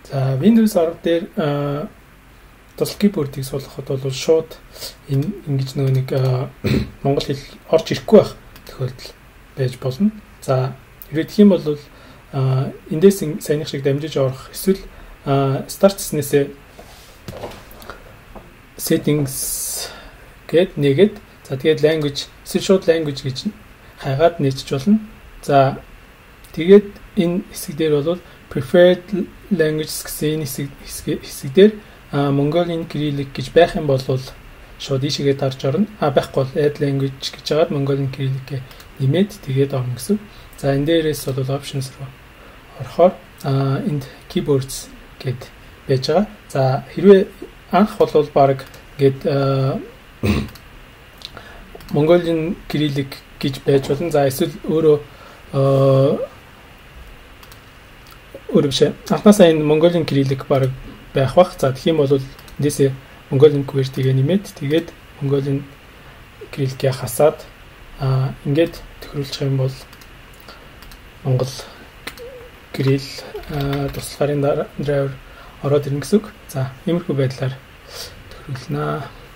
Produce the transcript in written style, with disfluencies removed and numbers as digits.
За Windows 10 дээр тусал keyboard-ийг суулгахад бол шууд ингэж нэг монгол хэл орж ирэхгүй байх тохиолдол байж болно. За ирэх юм бол эндээс саяных шиг дамжиж орох эсвэл start хийснээсээ settings гэд нэгэд за тэгээд language эсвэл шууд language гэж хайгаад нээчих болно. За тэгээд энэ хэсэг дээр бол preferred languages гэсэн хэсэг дээр Mongolian Cyrillic гэж байх юм бол шууд ийшээгээ дарж орно. Байхгүй бол add language гэж хагаад Mongolian Cyrillic нэмээд тэгээд орно гэсэн. За энэ дээрээс бол options руу орохоор энд keyboards гэд байж байгаа. За хэрвээ анх бол баг гэд Mongolian Cyrillic гэж байж болно. За эсвэл өөрөө биш. Анхнаасаа энэ Mongolian Cyrillic баг байх бах. За тэгэх юм бол эндээсээ Mongolian QWERTY-гээ нэмээд тэгээд Mongolian Cyrillic-ийг хасаад ингээд тохируулчих юм бол Монгол Кирилл туслахын драйвер ороод ирнэ гэсэн үг. За иймэрхүү байдлаар тохируулнаа.